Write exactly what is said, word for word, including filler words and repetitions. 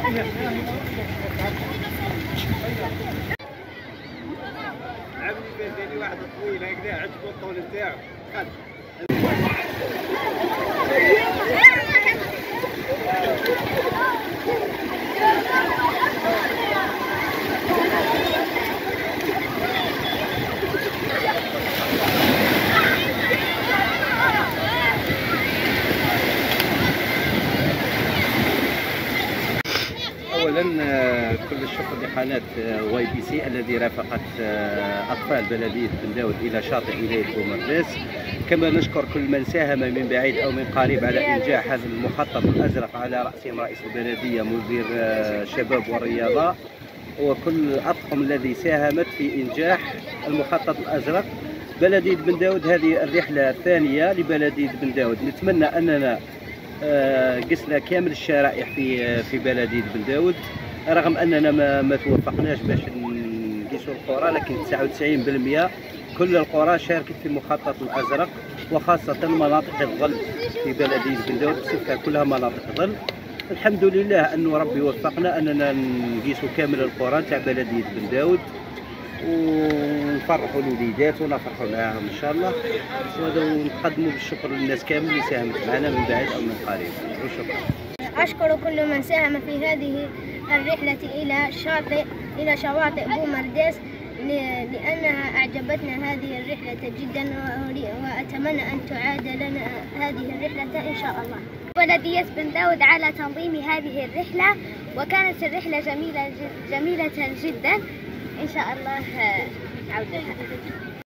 عملي واحد طويل هكذا عجبو الطول نتاعو. اولا كل الشكر لقناه واي بي سي الذي رافقت اطفال بلديه بن داود الى شاطئ ولايه بومرداس. كما نشكر كل من ساهم من بعيد او من قريب على انجاح هذا المخطط الازرق، على راسهم رئيس البلديه، مدير الشباب والرياضه، وكل الاطقم الذي ساهمت في انجاح المخطط الازرق. بلديه بن داود هذه الرحله الثانيه لبلديه بن داود. نتمنى اننا قسنا كامل الشرائح في في بلديه بن داود، رغم اننا ما, ما توفقناش باش نقيسوا القرى، لكن تسعة وتسعين بالمئة كل القرى شاركت في المخطط الازرق، وخاصه مناطق الظل في بلديه بن داود بصفتها كلها مناطق ظل. الحمد لله انه ربي وفقنا اننا نقيسوا كامل القرى تاع بلديه بن داود، ونفرحوا الوليدات ونفرحوا معاهم ان شاء الله، ونقدموا بالشكر للناس كامل اللي ساهمت معنا من بعيد او من قريب. وشكرا. اشكر كل من ساهم في هذه الرحله الى شاطئ الى شواطئ بومرداس، لانها اعجبتنا هذه الرحله جدا، واتمنى ان تعاد لنا هذه الرحله ان شاء الله. بلدية بن داود على تنظيم هذه الرحله، وكانت الرحله جميله جميله جدا. إن شاء الله عودها.